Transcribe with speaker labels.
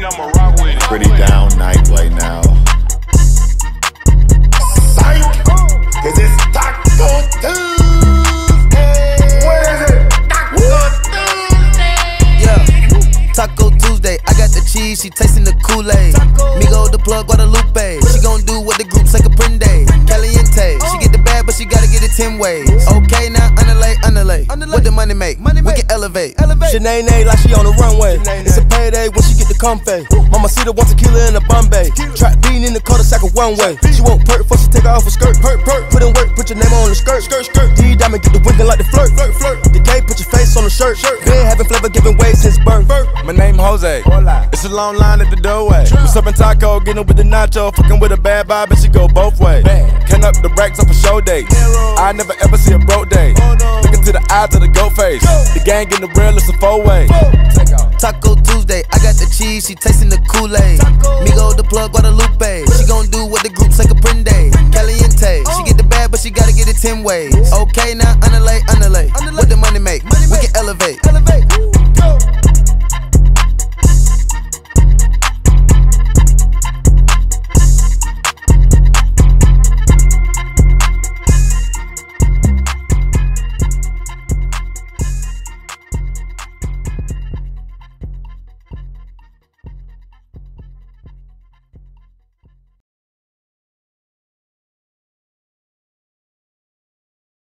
Speaker 1: I'ma rock with it.
Speaker 2: Pretty down night right now. Psych! Cause it's Taco Tuesday! Where is it? Taco Tuesday!
Speaker 3: Yeah, Taco Tuesday. I got the cheese, she tasting the Kool-Aid. Migo the plug, Guadalupe. She gon' do what the group say Caprende. Caliente, she get the bag, but she gotta get it 10 ways. Okay, now underlay. What the money make? We can elevate.
Speaker 4: Shanae like she on the runway. It's a payday when she get the comfy. Mama see the one tequila in the Bombay. Trap bean in the cul-de-sac of one way. She won't perk before she take her off her skirt. Put in work, put your name on the skirt. D diamond get the winking like the flirt. The K, put your face on the shirt. Been having flavor giving way since birth.
Speaker 5: My name Jose. It's a long line at the doorway. We serving taco, getting with the nacho, fucking with a bad vibe, and she go both ways. Count up the racks up for show dates. I never ever see a broke day. Looking to the eyes of the goat face. The gang getting the real, it's a 4-way.
Speaker 3: Taco Tuesday, I got the cheese, she tasting the Kool-Aid. Migo the plug, Guadalupe. She gon' do what the group say Caprende. Caliente, she get the bag, but she gotta get it 10 ways. Okay, now underlay. What the money make? We can elevate.